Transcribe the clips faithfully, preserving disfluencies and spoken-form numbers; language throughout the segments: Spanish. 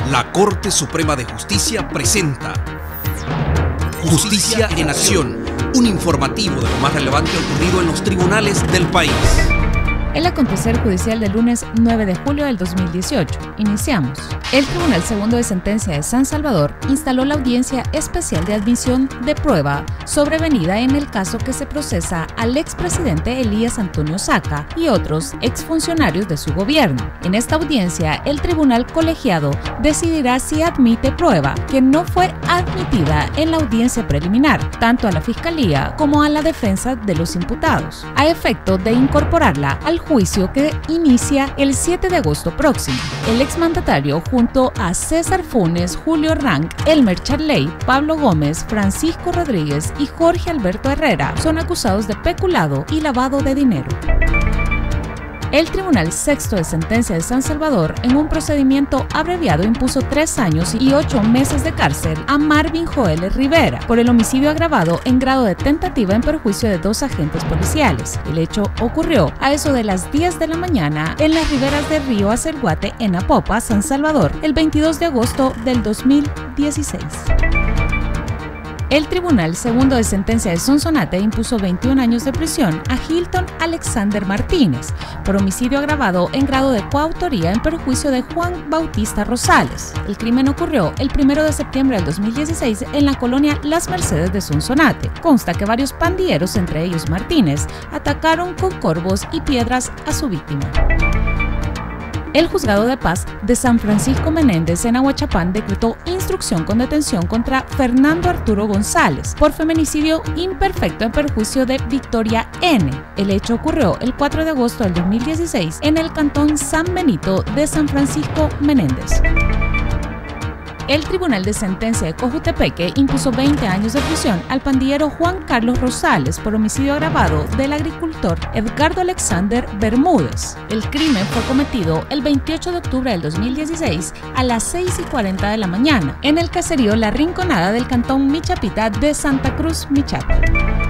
La Corte Suprema de Justicia presenta Justicia en Acción, un informativo de lo más relevante ocurrido en los tribunales del país. El acontecer judicial del lunes nueve de julio del dos mil dieciocho. Iniciamos. El Tribunal Segundo de Sentencia de San Salvador instaló la audiencia especial de admisión de prueba sobrevenida en el caso que se procesa al expresidente Elías Antonio Saca y otros exfuncionarios de su gobierno. En esta audiencia, el tribunal colegiado decidirá si admite prueba que no fue admitida en la audiencia preliminar, tanto a la Fiscalía como a la defensa de los imputados, a efecto de incorporarla al juicio que inicia el siete de agosto próximo. El exmandatario, junto a César Funes, Julio Rank, Elmer Charley, Pablo Gómez, Francisco Rodríguez y Jorge Alberto Herrera, son acusados de peculado y lavado de dinero. El Tribunal Sexto de Sentencia de San Salvador, en un procedimiento abreviado, impuso tres años y ocho meses de cárcel a Marvin Joel Rivera por el homicidio agravado en grado de tentativa en perjuicio de dos agentes policiales. El hecho ocurrió a eso de las diez de la mañana en las riberas del río Acelguate, en Apopa, San Salvador, el veintidós de agosto del dos mil dieciséis. El Tribunal Segundo de Sentencia de Sonsonate impuso veintiún años de prisión a Hilton Alexander Martínez por homicidio agravado en grado de coautoría en perjuicio de Juan Bautista Rosales. El crimen ocurrió el primero de septiembre del dos mil dieciséis en la colonia Las Mercedes de Sonsonate. Consta que varios pandilleros, entre ellos Martínez, atacaron con corvos y piedras a su víctima. El Juzgado de Paz de San Francisco Menéndez en Ahuachapán decretó instrucción con detención contra Fernando Arturo González por feminicidio imperfecto en perjuicio de Victoria N. El hecho ocurrió el cuatro de agosto del dos mil dieciséis en el cantón San Benito de San Francisco Menéndez. El Tribunal de Sentencia de Cojutepeque impuso veinte años de prisión al pandillero Juan Carlos Rosales por homicidio agravado del agricultor Edgardo Alexander Bermúdez. El crimen fue cometido el veintiocho de octubre del dos mil dieciséis a las seis y cuarenta de la mañana en el caserío La Rinconada del cantón Michapita de Santa Cruz, Michapa.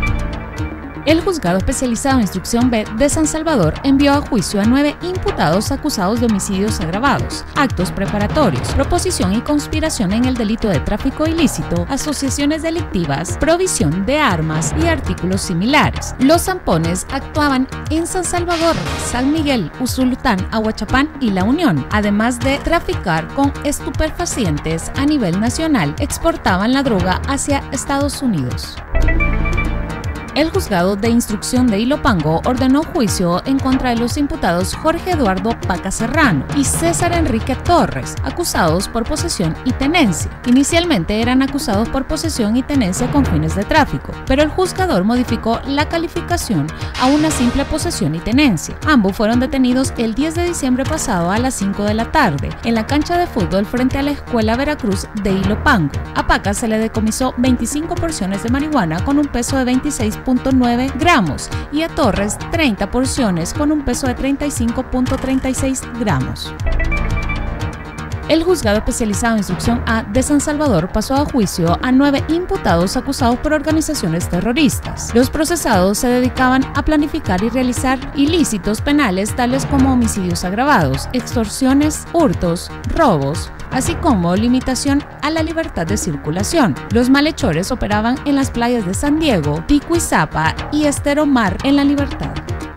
El Juzgado Especializado en Instrucción B de San Salvador envió a juicio a nueve imputados acusados de homicidios agravados, actos preparatorios, proposición y conspiración en el delito de tráfico ilícito, asociaciones delictivas, provisión de armas y artículos similares. Los zampones actuaban en San Salvador, San Miguel, Usulután, Ahuachapán y La Unión. Además de traficar con estupefacientes a nivel nacional, exportaban la droga hacia Estados Unidos. El Juzgado de Instrucción de Ilopango ordenó juicio en contra de los imputados Jorge Eduardo Paca Serrano y César Enrique Torres, acusados por posesión y tenencia. Inicialmente eran acusados por posesión y tenencia con fines de tráfico, pero el juzgador modificó la calificación a una simple posesión y tenencia. Ambos fueron detenidos el diez de diciembre pasado a las cinco de la tarde en la cancha de fútbol frente a la Escuela Veracruz de Ilopango. A Paca se le decomisó veinticinco porciones de marihuana con un peso de veintiséis punto nueve gramos y a Torres treinta porciones con un peso de treinta y cinco punto treinta y seis gramos. El Juzgado Especializado en Instrucción A de San Salvador pasó a juicio a nueve imputados acusados por organizaciones terroristas. Los procesados se dedicaban a planificar y realizar ilícitos penales tales como homicidios agravados, extorsiones, hurtos, robos, así como limitación a la libertad de circulación. Los malhechores operaban en las playas de San Diego, Ticuizapa y Estero Mar en La Libertad.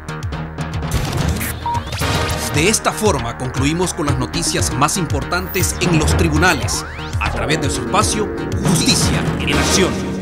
De esta forma concluimos con las noticias más importantes en los tribunales, a través de su espacio Justicia en Acción.